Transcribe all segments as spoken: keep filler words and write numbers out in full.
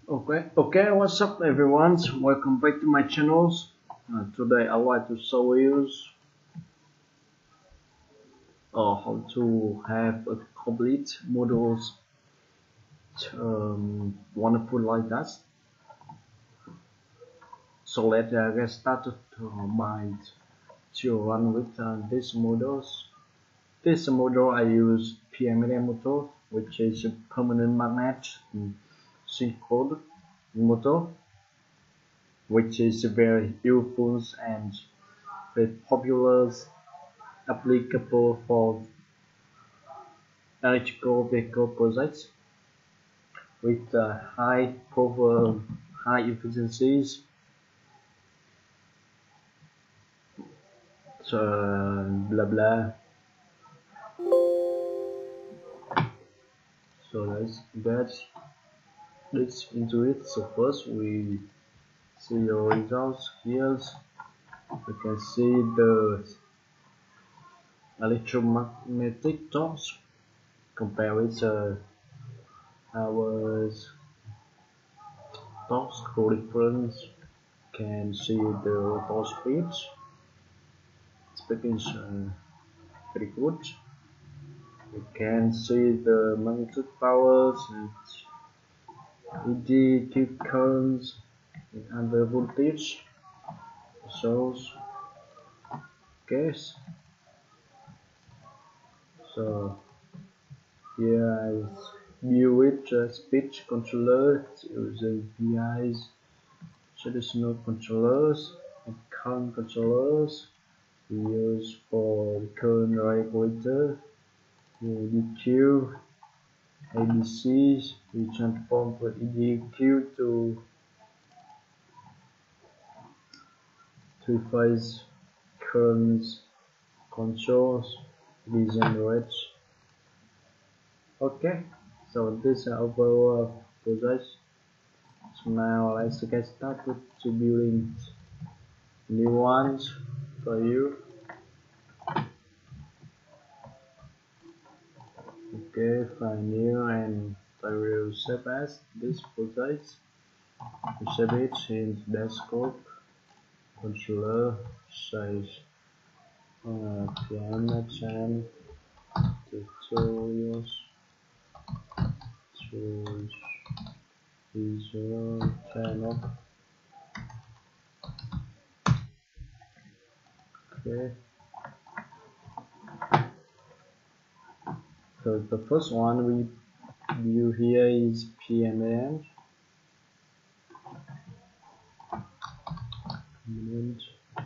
Okay, okay, what's up everyone? Welcome back to my channels. Uh, today I like to show you uh, how to have a complete models um, wonderful like that. So let's uh, get started uh, by to run with uh, these models. This model I use P M S M motor, which is a permanent magnet synchronous motor, which is very useful and very popular, applicable for electrical vehicle projects with uh, high power, high efficiencies. So blah blah. So let's get this into it. So first we see your results here. You can see the electromagnetic torque compared with uh, our torque reference. Can see the rotor speeds. Speaking uh, very good. You can see the magnitude powers and E D Q currents and the voltage source. Okay, so here I view with uh, speed controller using P Is, traditional controllers and current controllers we use for the current regulator, D Q, A D Cs. We transform from E D Q to three-phase current controls degenerate. Okay, so this is our process. So now let's get started to building new ones for you. Okay, find new and I will save as this process. We save it in desktop controller size uh, P M S M tutorials tools visual channel. Okay, so the first one we view here is P M S M.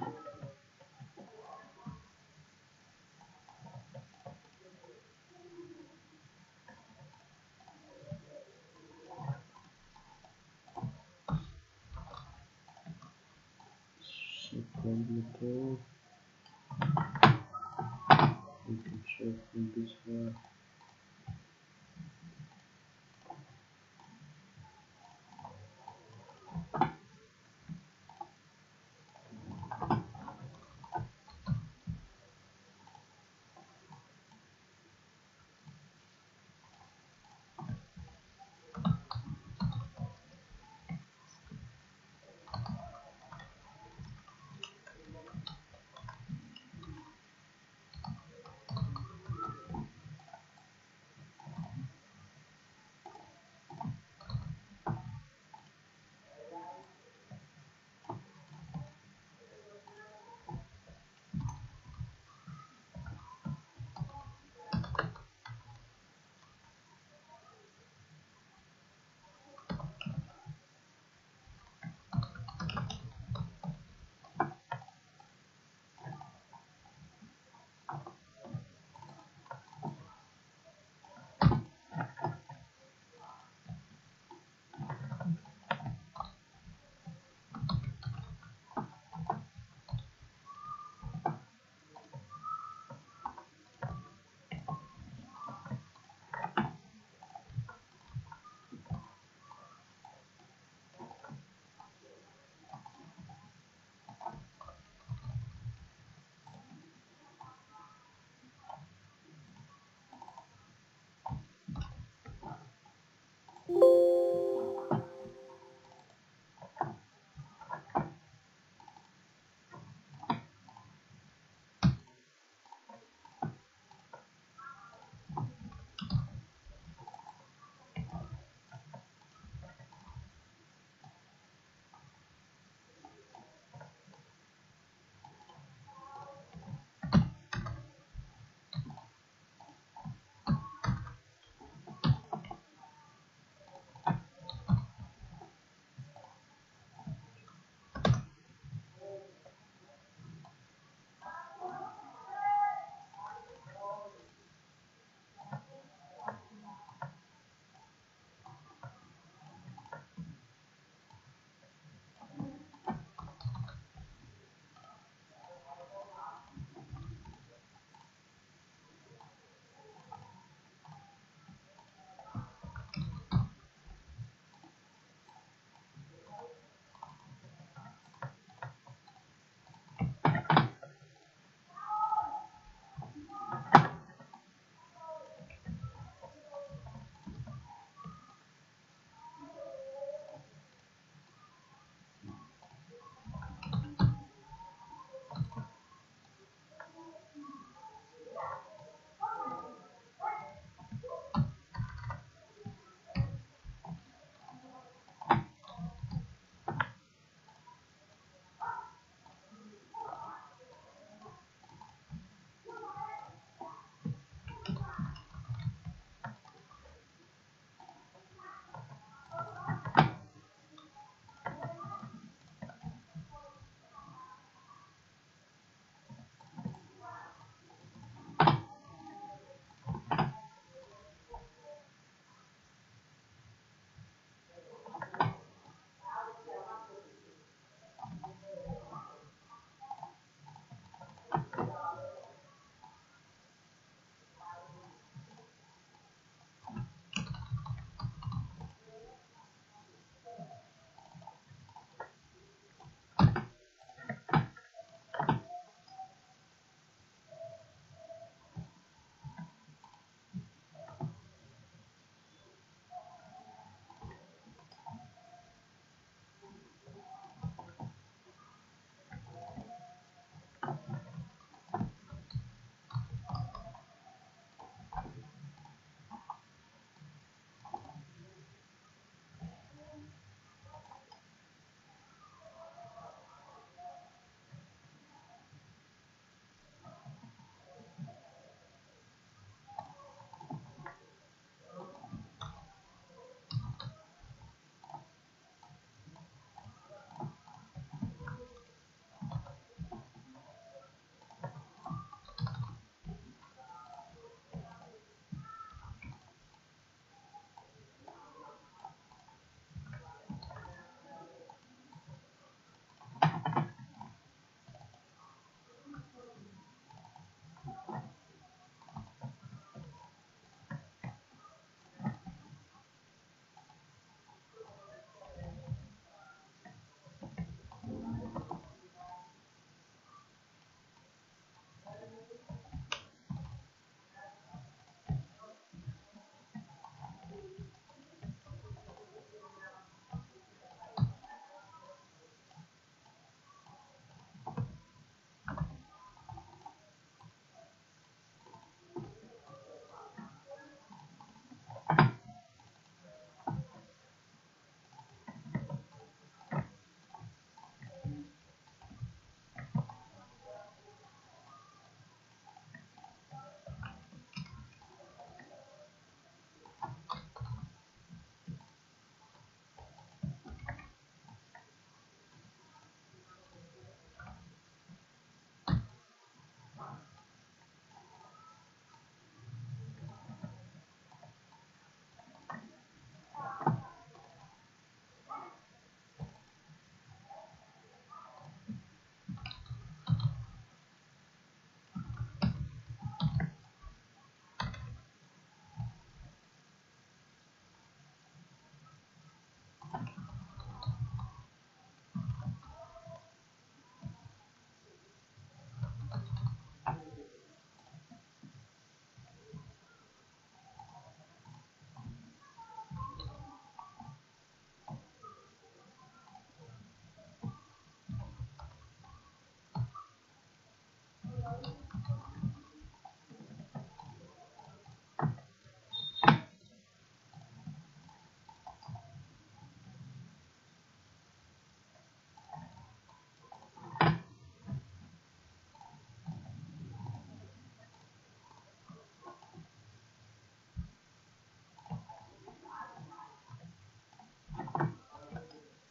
Computer. You can check in this one.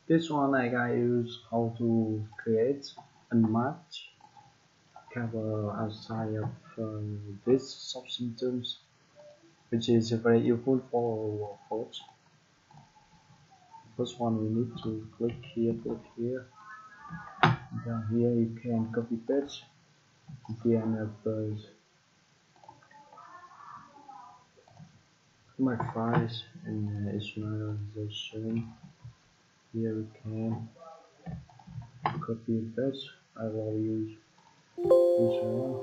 This one I got use how to create and match cover outside of uh, this subsystems, which is very useful for host. First one we need to click here, click here. Down here you can copy paste the end of uh, my files and uh, visualization. Here we can copy and paste. I will use this one.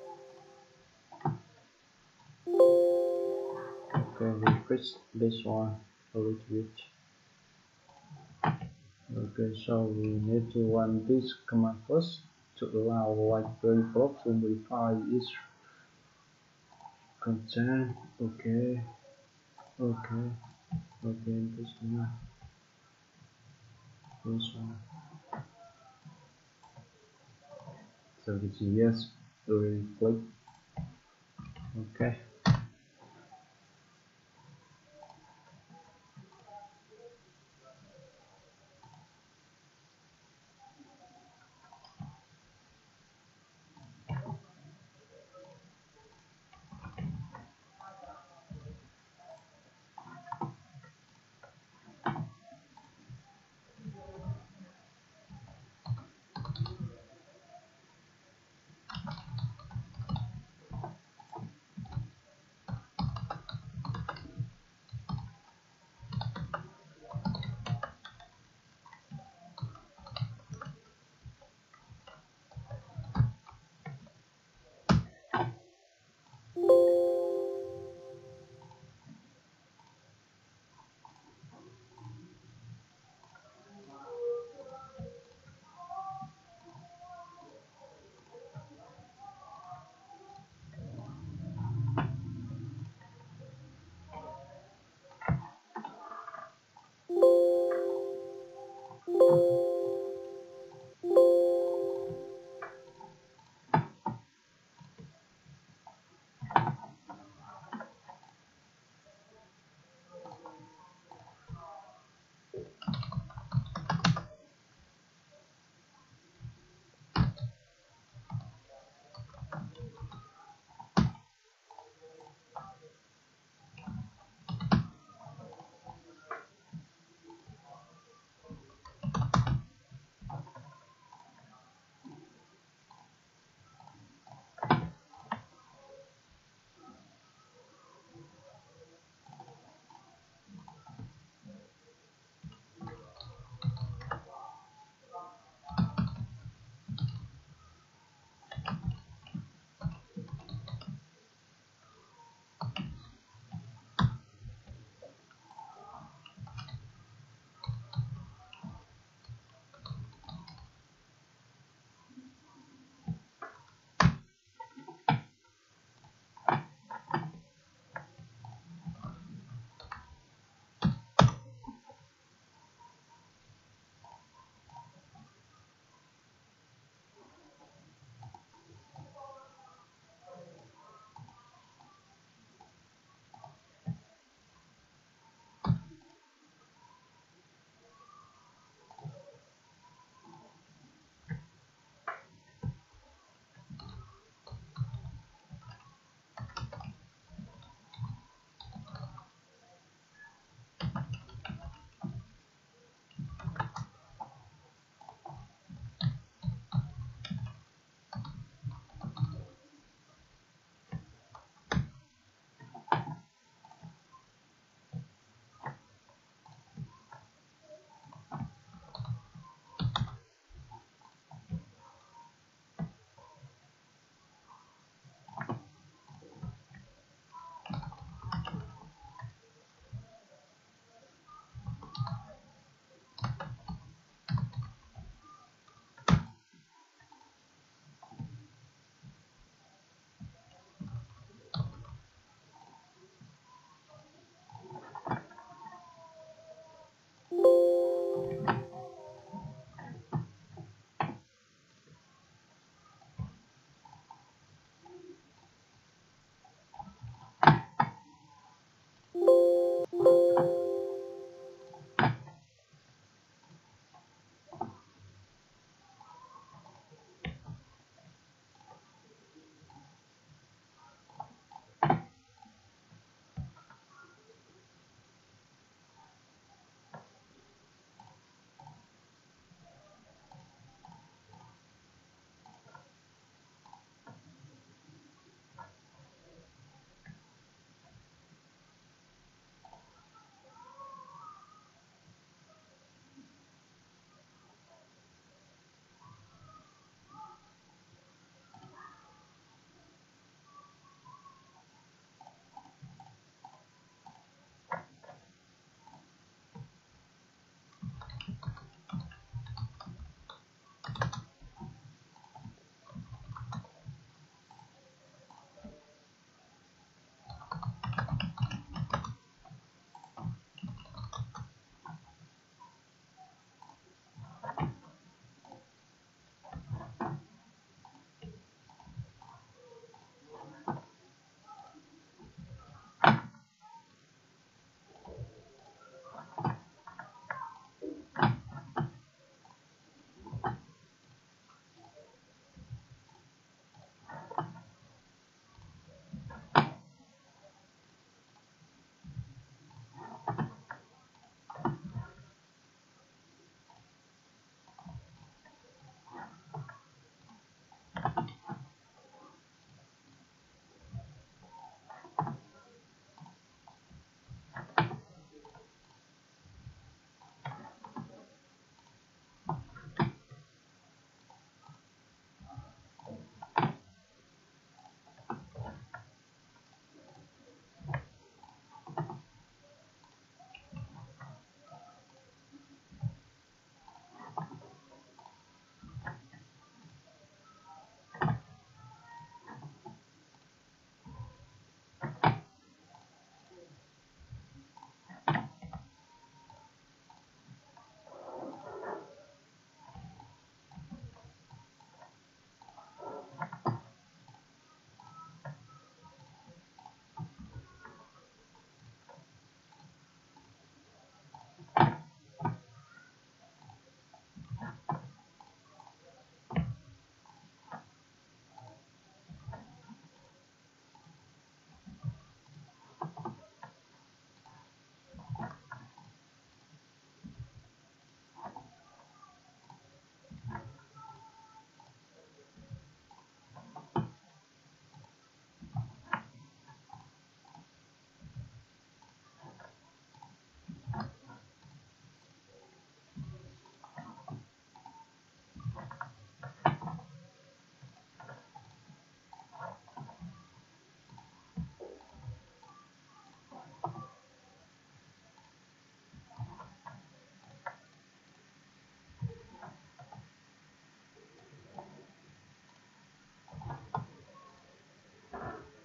Okay, we fix this one a little bit. Okay, so we need to run this command first to allow white block to modify its content. Okay, okay, okay, this one, this one. So it's yes, we click. Okay.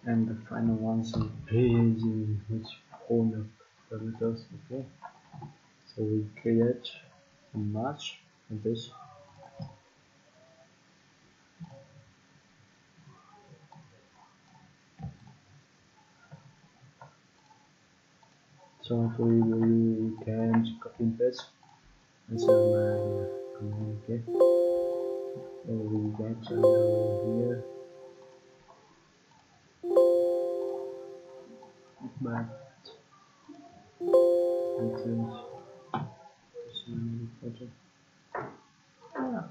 and the final one some crazy which form of parameters. Okay, so we create a match with this. So if we, we can copy and paste and some uh, command. Okay, so we get under here, but it is some project. Ah.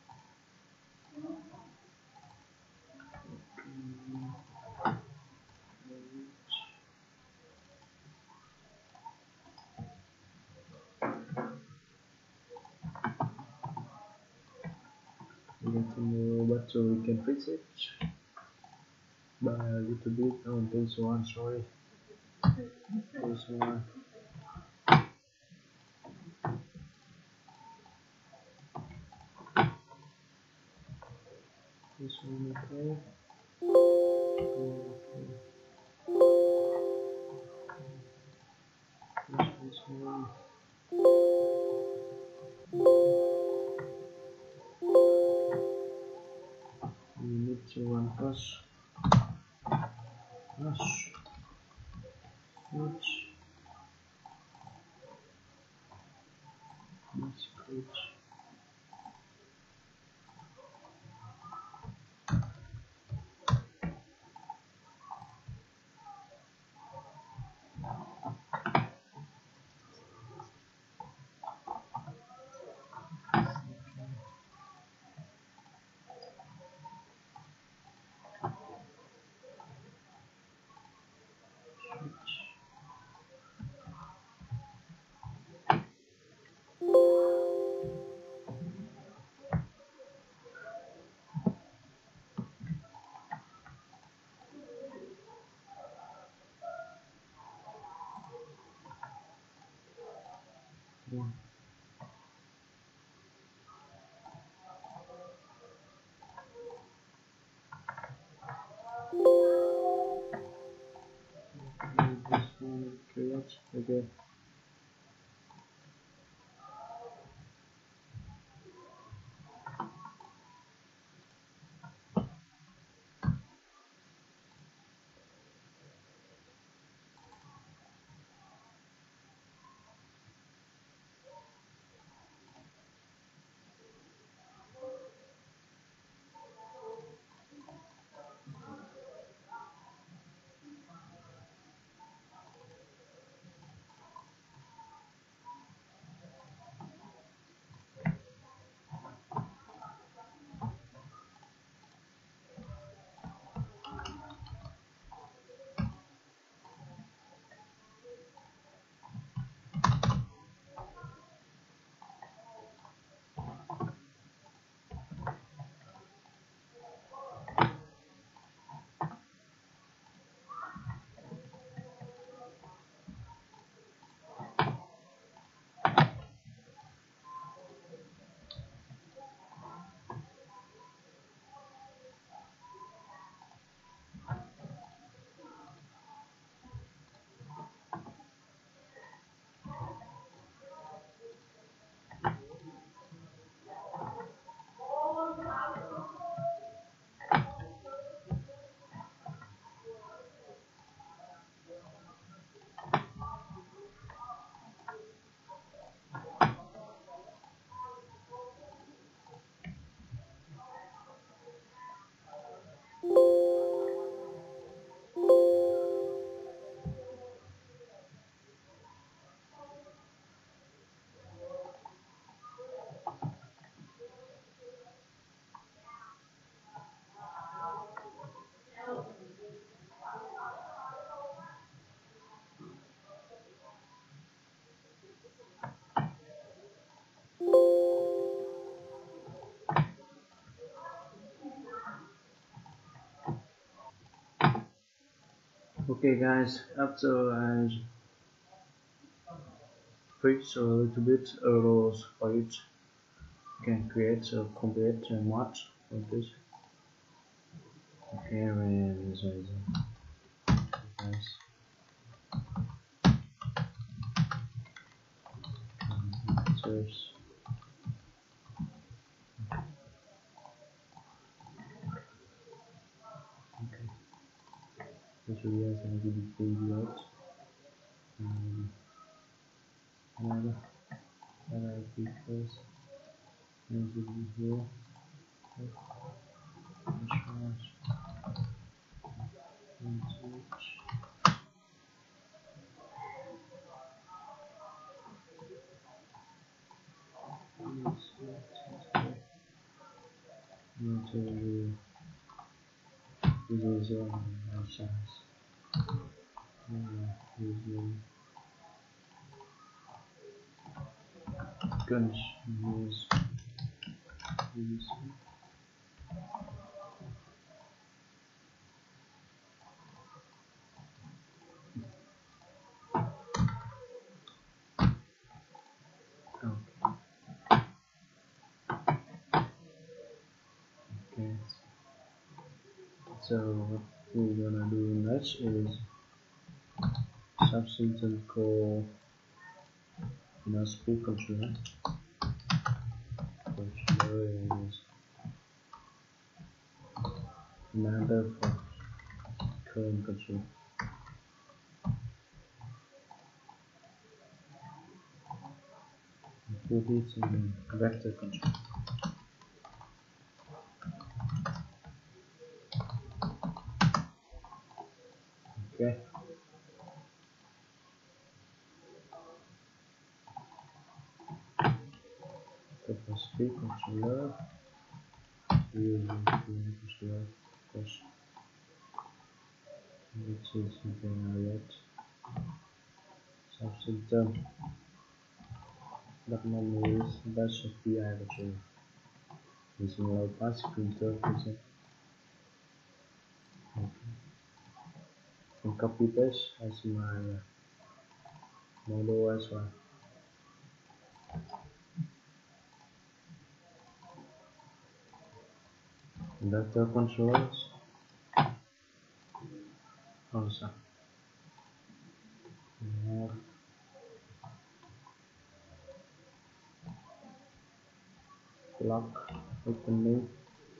We get to know what, so we can fix it by a little bit. Oh, this one, sorry. This one. This one, okay. Okay. This, this one. We need to run plus. Plus. Switch. Let's switch. Yeah. This one, create. Okay. Okay guys, after I fix a little bit errors for it, you can create a complete uh, match like this. Okay, where is it? as converters. Okay, this will be as I give it baby out. Um, another another features and will be here. Insurance. This is our size. Using guns. Use use. Okay. So what we're gonna do next is something called you know speed controller. Controller is another for current control. Put it in vector control. Okay. For speed controller, we use the controller, of course, which is generate subsystem that normally is best of P I controller using low pass filter. Okay. And copy this as my model as well. Vector controllers also. We have lock opening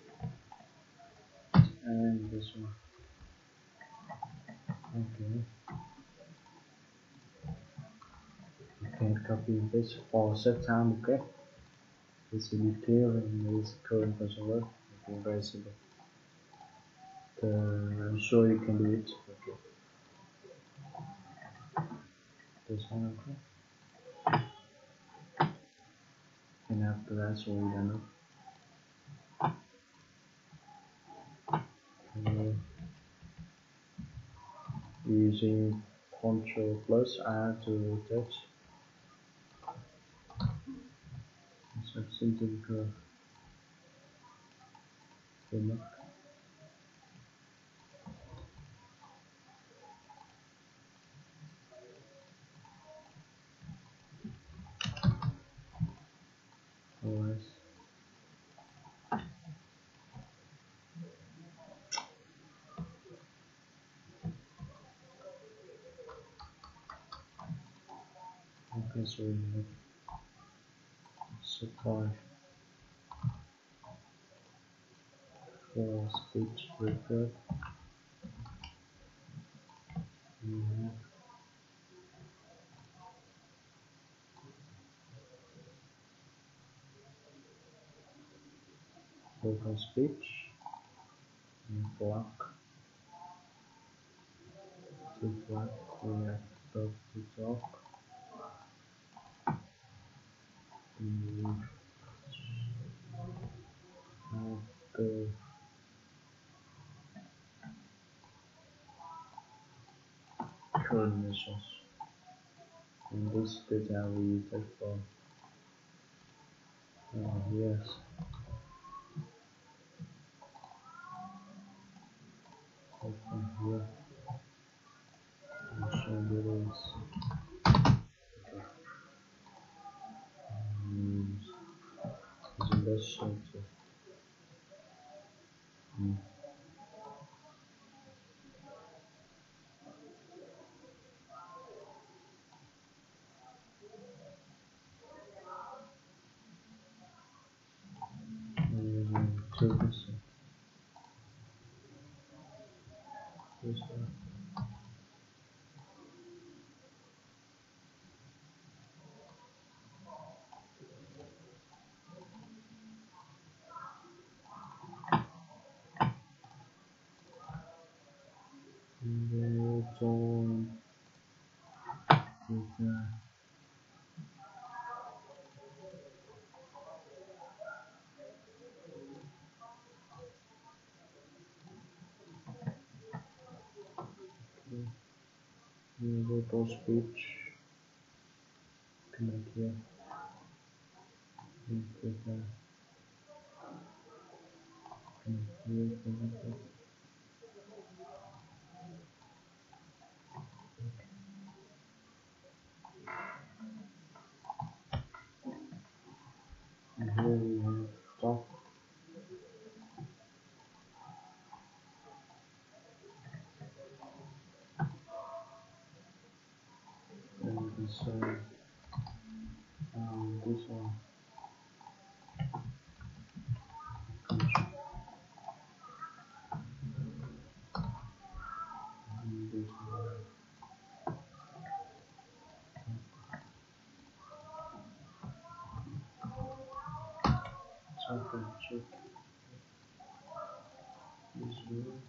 and this one. Okay. You can copy this for set time. Okay. This will be clear in this current controller. Okay, very simple. Uh, I'm sure you can do it. Okay. This one, okay. And after that, so we done it. Okay. Using Control plus R to rotate. Something called remote. Alright. Okay, so we have supply for speech record. We have local speech and block to block. We have talk to talk. We have the conditions. And this data we take from uh, yes. From here. And show there is um, using this shelter. Hmm. to this one. This one. And then it's on with uh, the rotor speech. Connect here. And with uh, connect here. Connect here. And here we have top. And this one. Um, this one. And this one. So I can check this one.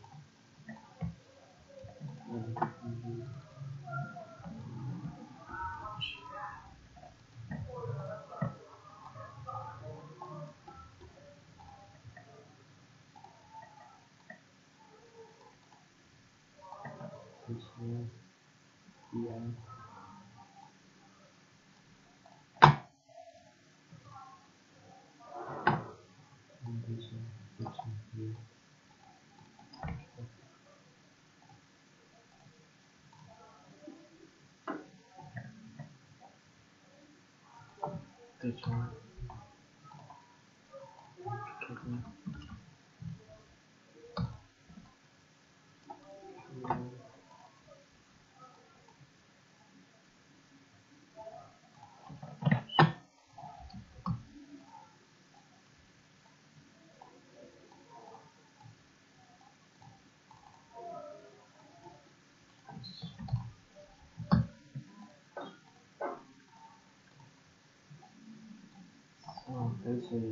And and this one. Yeah. And this one. This one here. This one. Okay. So this is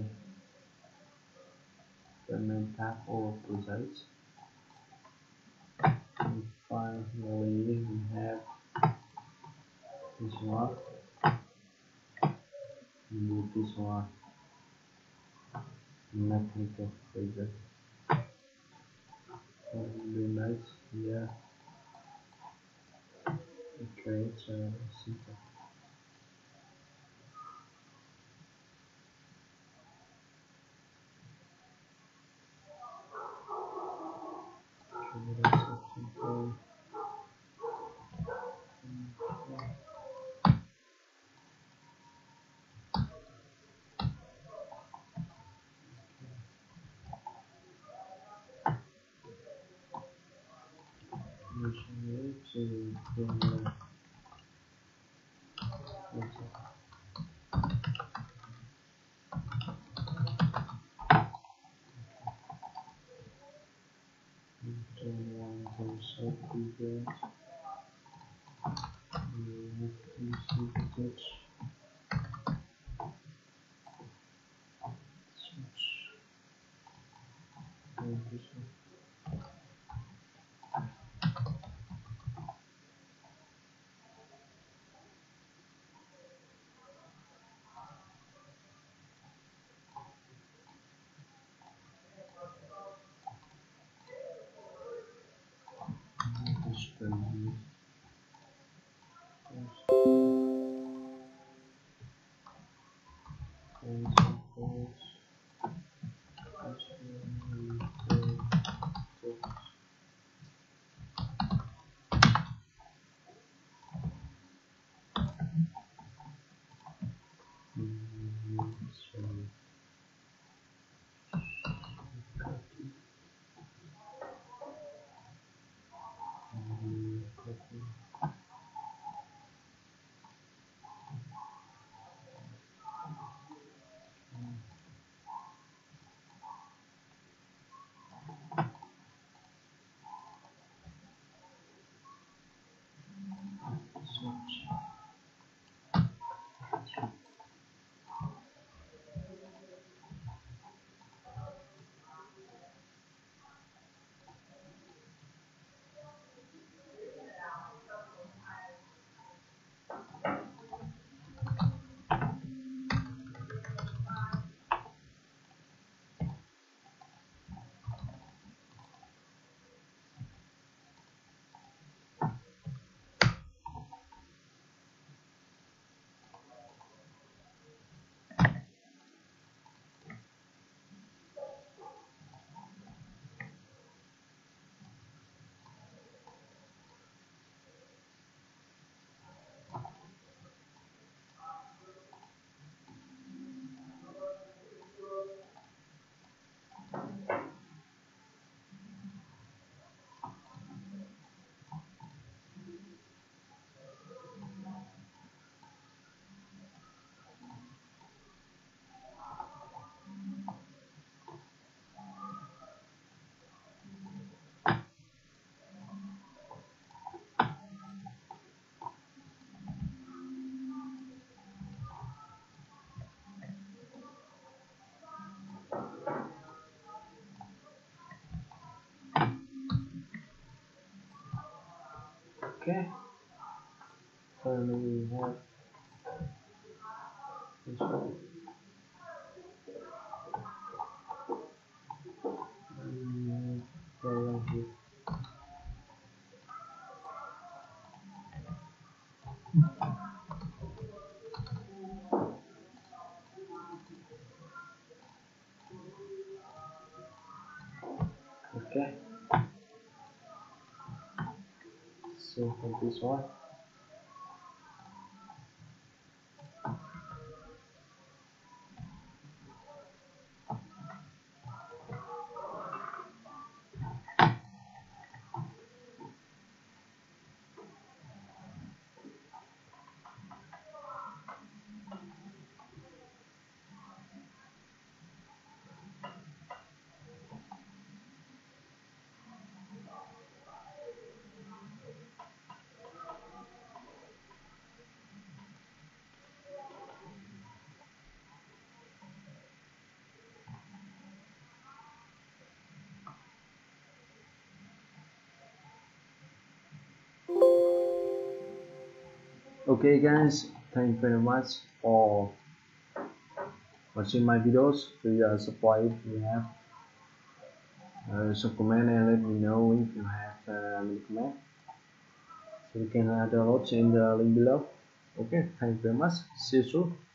the main path of results. And finally we have this one. Move this one. Mechanical phasor. And be nice. Yeah. Okay, it's uh, simple. Okay, that's so simple. Okay. Initially to permanent magnet. Turn one to subgroup. We have to switch. Switch. And this one. And this one. Okay, finally we have this one. And go right here. Okay, so for this one. Okay guys, thank you very much for watching my videos. Please uh, support if you have uh, some comment and let me know if you have uh, any comment. So you can uh, download in the link below. Okay, thank you very much. See you soon.